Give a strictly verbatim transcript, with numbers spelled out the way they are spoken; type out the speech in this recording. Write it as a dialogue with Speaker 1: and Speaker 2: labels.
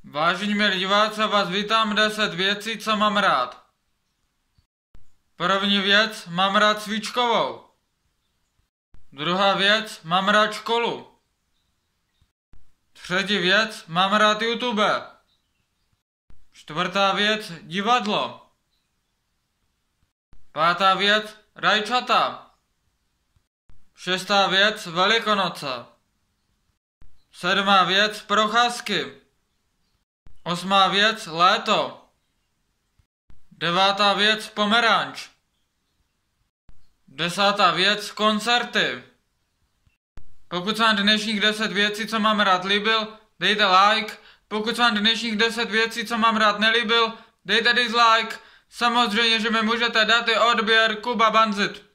Speaker 1: Vážení milí diváci, vás vítám deset věcí, co mám rád. První věc, mám rád svíčkovou. Druhá věc, mám rád školu. Třetí věc, mám rád YouTube. Čtvrtá věc, divadlo. Pátá věc, rajčata. Šestá věc, Velikonoce. Sedmá věc, procházky. Osmá věc, léto. Devátá věc, pomeranč. Desátá věc, koncerty. Pokud se vám dnešních deset věcí, co mám rád, líbil, dejte like. Pokud se vám dnešních deset věcí, co mám rád, nelíbil, dejte dislike. Samozřejmě, že mi můžete dát i odběr Kuba Banzit.